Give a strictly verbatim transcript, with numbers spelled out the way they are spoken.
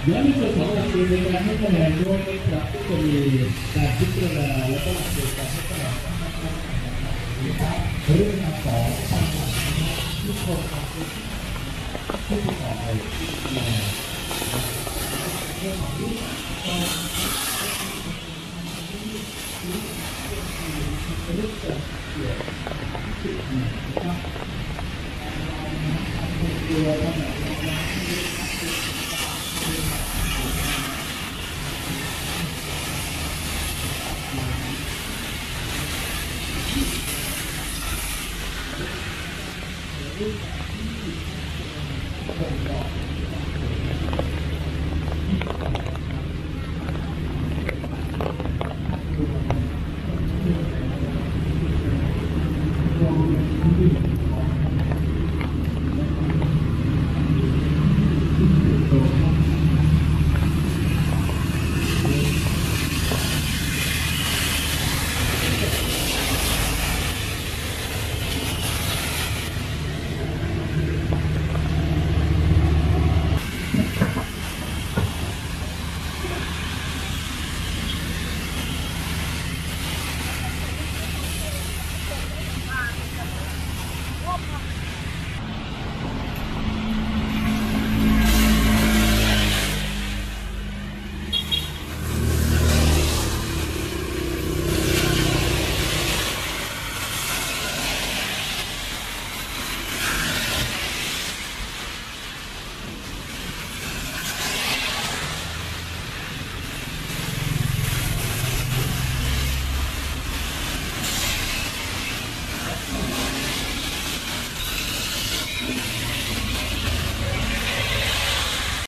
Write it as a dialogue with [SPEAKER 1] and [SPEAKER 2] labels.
[SPEAKER 1] เดี๋ยวในส่วนของหลักเกณฑ์ในการให้คะแนนด้วยนะครับก็จะมีการพิจารณาและก็หลักเกณฑ์การให้คะแนนนะครับเรื่องการสอนทุกคนทุกคนต่อไปมาเรื่องของที่การเรื่องการเกี่ยวกับที่นะครับตัวขนาด